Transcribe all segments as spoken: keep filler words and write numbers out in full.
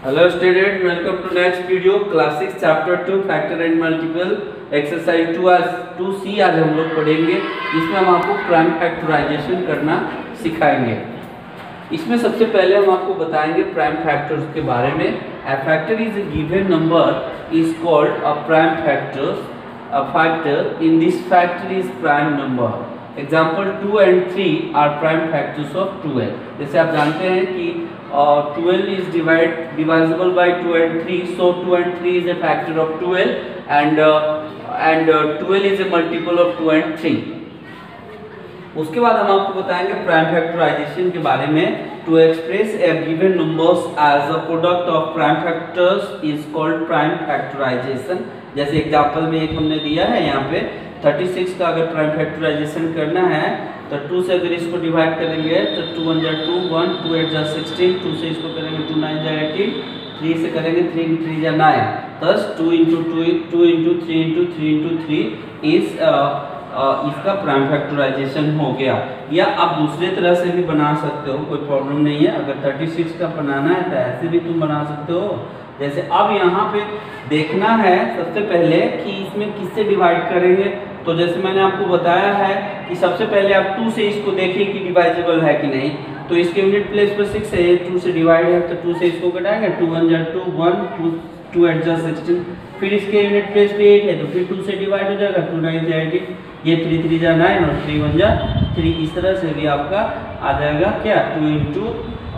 Hello student, welcome to next video class six chapter two factor and multiple exercise two आज to see आज हम लोग पढ़ेंगे। इसमें हम आपको प्राइम फैक्टराइजेशन करना सिखाएंगे। इसमें सबसे पहले हम आपको बताएंगे प्राइम फैक्टर्स के बारे में। A factor is a given number is called a prime factor. A factor in this factor is prime number. Example two and three are prime factors of twelve. जैसे आप जानते हैं कि twelve is divide divisible by two and three, so two and three is a factor of twelve and and twelve is a multiple of two and three. उसके बाद हम आपको बताएंगे प्राइम फैक्टराइजेशन के बारे में। To express a given numbers as a product of prime factors is called prime factorisation. जैसे example में एक हमने दिया है यहाँ पे छत्तीस का अगर प्राइम फैक्टराइजेशन करना है तो टू से अगर इसको डिवाइड करेंगे तो टू वन जा टू, वन टू एट जा सिक्सटीन, टू से इसको करेंगे टू नाइन जा एटीन, थ्री से करेंगे थ्री थ्री जा नाइन। दस two into two two into three into three into three इस इसका प्राइम फैक्टराइजेशन हो गया। या आप दूसरे तरह से भी बना सकते हो, कोई प्रॉब्लम नहीं है। अगर छत्तीस का बनाना है तो ऐसे भी तुम बना सकते हो। जैसे अब यहाँ पे देखना है सबसे पहले कि इसमें किससे डिवाइड करेंगे। तो जैसे मैंने आपको बताया है कि सबसे पहले आप टू से इसको देखें कि डिवाइजिबल है कि नहीं। तो इसके यूनिट प्लेस पर सिक्स है, टू से डिवाइड है तो टू से इसको घटाएंगे, टू वन जा two, one two two eight जा सिक्सटीन। फिर इसके यूनिट प्लेस पे एट है तो फिर टू से डिवाइड हो जाएगा, टू नाइन जा एटीन, ये थ्री थ्री जा नाइन और थ्री वन जा थ्री। इस तरह से भी आपका आ जाएगा क्या two into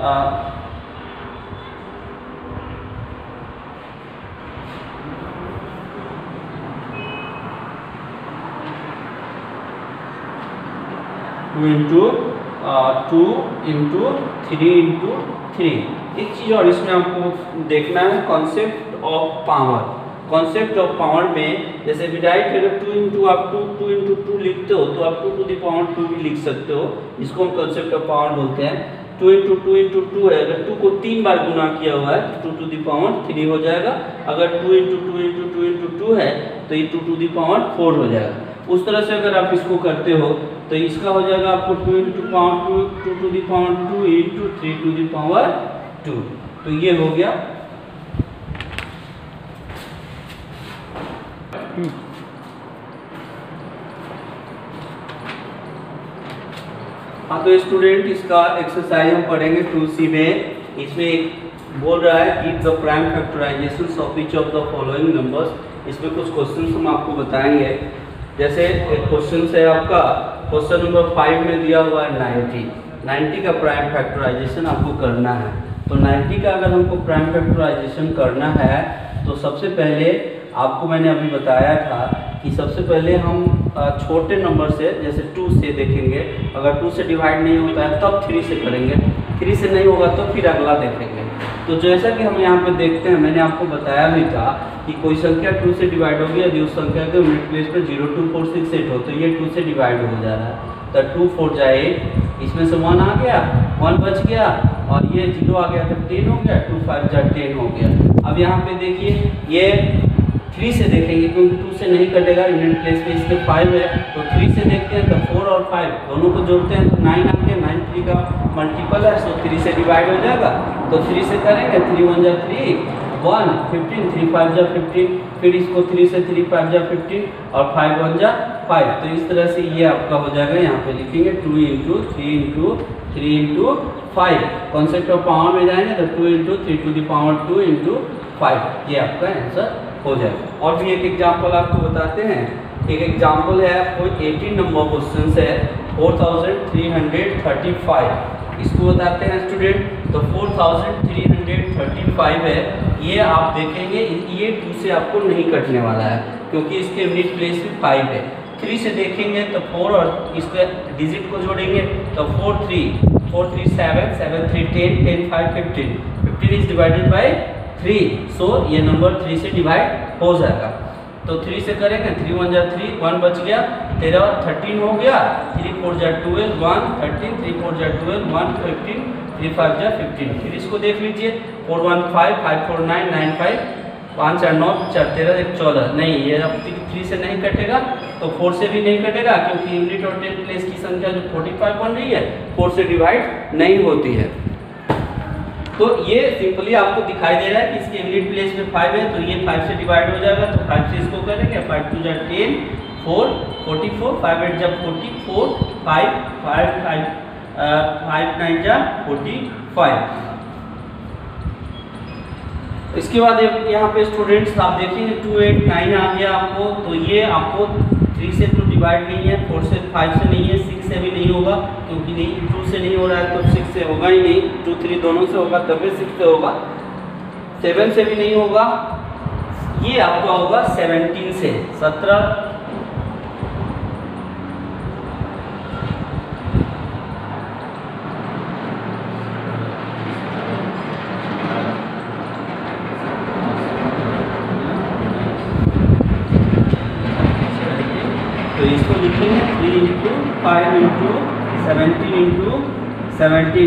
two into two into three into three. एक चीज़ और इसमें आपको देखना है concept of power. Concept of power में जैसे डिवाइड करें टू इंटू आप टू टू इंटू टू लिखते हो तो आप two two the power two भी लिख सकते हो। इसको हम कॉन्सेप्ट ऑफ पावर बोलते हैं। Two into two into two है, अगर टू को तीन बार गुना किया हुआ है तो two two the power three हो जाएगा। अगर two into two into two into two है तो ये two two the power four हो जाएगा। उस तरह से अगर आप इसको करते हो तो इसका हो जाएगा आपको two into power two two two the power two into three two the power two. तो ये हो गया। हाँ तो स्टूडेंट इसका एक्सरसाइज हम पढ़ेंगे टू सी में। इसमें एक बोल रहा है give the prime factorisation of each of the following numbers. इसमें कुछ क्वेश्चन हम आपको बताएंगे। जैसे एक क्वेश्चन है आपका क्वेश्चन नंबर फाइव में दिया हुआ है नाइन्टी। नाइन्टी का प्राइम फैक्टराइजेशन आपको करना है। तो नाइन्टी का अगर हमको प्राइम फैक्टराइजेशन करना है तो सबसे पहले आपको मैंने अभी बताया था कि सबसे पहले हम छोटे नंबर से जैसे टू से देखेंगे। अगर टू से डिवाइड नहीं होता है तब थ्री से करेंगे, थ्री से नहीं होगा तो फिर अगला देखेंगे। तो जैसा कि हम यहाँ पे देखते हैं, मैंने आपको बताया भी था कि कोई संख्या टू से डिवाइड हो गया, उस संख्या के यूनिट प्लेस पर zero two four six eight हो तो ये टू से डिवाइड हो जा रहा है। तो टू फोर जा एट, इसमें से वन आ गया, वन बच गया और ये जीरो आ गया तो टेन हो गया, टू फाइव जा टेन हो गया। अब यहाँ पे देखिए ये थ्री से देखेंगे क्योंकि टू से नहीं कटेगा, यूनिट प्लेस पे इसके फाइव है। तो थ्री से देखते हैं तो फोर और फाइव दोनों को जोड़ते हैं तो नाइन आ गया, नाइन थ्री का मल्टीपल है, सो थ्री से डिवाइड हो जाएगा। तो थ्री से करेंगे, थ्री वन जा three, one fifteen, three five जा फिफ्टीन, फिर इसको थ्री से थ्री फाइव जा फिफ्टीन और फाइव वन जा फाइव। तो इस तरह से ये आपका हो जाएगा। यहाँ पे लिखेंगे two into three into three into five. Concept of power में जाएंगे तो two into three two the power two into five, ये आपका आंसर हो जाएगा। और भी एक एग्जाम्पल आपको बताते हैं। एक एग्जाम्पल है कोई एटीन नंबर क्वेश्चन है four thousand three hundred thirty five. इसको बताते हैं स्टूडेंट। तो four thousand three hundred thirty five है, ये आप देखेंगे ये टू से आपको नहीं कटने वाला है क्योंकि इसके यूनिट प्लेस पे फाइव है। थ्री से देखेंगे तो फोर और इसके डिजिट को जोड़ेंगे तो four three four three seven, seven three ten, ten five fifteen, fifteen is divided by three, so ये नंबर थ्री से डिवाइड हो जाएगा। तो थ्री से करेंगे, थ्री वन जा थ्री, वन बच गया, तेरह थर्टीन हो गया, थ्री फोर जा twelve, one thirteen, three four जा twelve, one fifteen, three five जा फिफ्टीन। फिर इसको देख लीजिए four one five, five four nine, nine five, पाँच चार नौ, चार तेरह, एक चौदह। नहीं, ये अब थ्री से नहीं कटेगा तो फोर से भी नहीं कटेगा क्योंकि यूनिट और टेन प्लेस की संख्या जो फोर्टी फाइव बन रही है फोर से डिवाइड नहीं होती है। तो ये सिंपली आपको दिखाई दे रहा है कि इसके यूनिट प्लेस में फाइव है, तो ये फाइव से डिवाइड हो जाएगा, तो फाइव से इसको करेंगे, फाइव टू जा ten, four, forty four, five eight जा forty four, five, five five five nine जा फोर्टी फाइव। इसके बाद यहाँ पे स्टूडेंट्स आप देखेंगे टू एट नाइन आ गया आपको, तो ये आपको थ्री से तो डिवाइड नहीं है, फोर से फाइव से नहीं है, सिक्स से भी नहीं होगा, क्योंकि नहीं टू से नहीं हो रहा है तो सिक्स से होगा ही नहीं, टू थ्री दोनों से होगा तभी सिक्स से होगा, सेवन से भी नहीं होगा, ये आपका होगा सेवनटीन से, सत्रह, तो इसको लिखेंगे three into five into seventeen into seventeen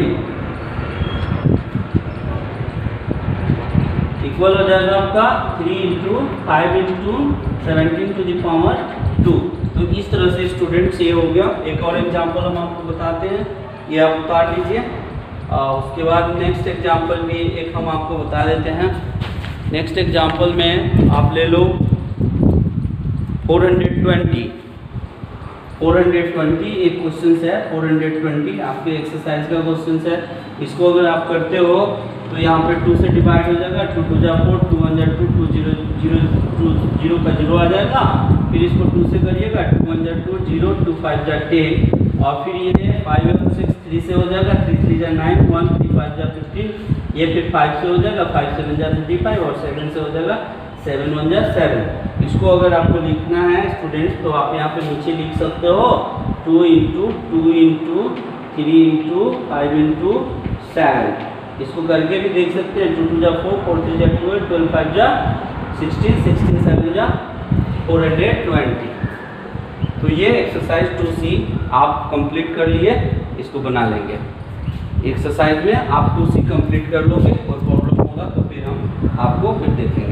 equal हो जाएगा आपका three into five into seventeen two the power two. तो इस तरह से स्टूडेंट्स ये हो गया। एक और एग्जांपल हम आपको बताते हैं, ये आप उतार लीजिए। उसके बाद नेक्स्ट एग्जांपल भी एक हम आपको बता देते हैं। नेक्स्ट एग्जांपल में आप ले लो four hundred twenty four hundred twenty एक क्वेश्चन है, फोर हंड्रेड ट्वेंटी आपके एक्सरसाइज का क्वेश्चन है। इसको अगर आप करते हो तो यहाँ पे टू से डिवाइड हो जाएगा, टू टू जा फोर, टू वन जा two, two zero zero two zero का जीरो आ जाएगा, फिर इसको टू से करिएगा, टू वन जा टू, जीरो, टू फाइव जा टेन, और फिर ये फाइव वन सिक्स थ्री से हो जाएगा, थ्री थ्री जा नाइन, वन थ्री फाइव जा फिफ्टीन, ये फिर फाइव से हो जाएगा, फाइव सेवन जा थर्टी फाइव, और सेवन से हो जाएगा सेवन वन जा सेवन। इसको अगर आपको लिखना है स्टूडेंट्स तो आप यहाँ पे नीचे लिख सकते हो two into two into three into five into seven. इसको करके भी देख सकते हैं, टू टू जा फोर, फोर थ्री जा ट्वेल्व, ट्वेल्व फाइव जा सिक्सटीन, सिक्सटीन सेवन जा फोर हंड्रेड ट्वेंटी। तो ये एक्सरसाइज टू सी आप कंप्लीट कर लिए, इसको बना लेंगे। एक्सरसाइज में आप टू सी कंप्लीट कर लोगे, कोई प्रॉब्लम होगा तो फिर हम आपको फिर देखेंगे।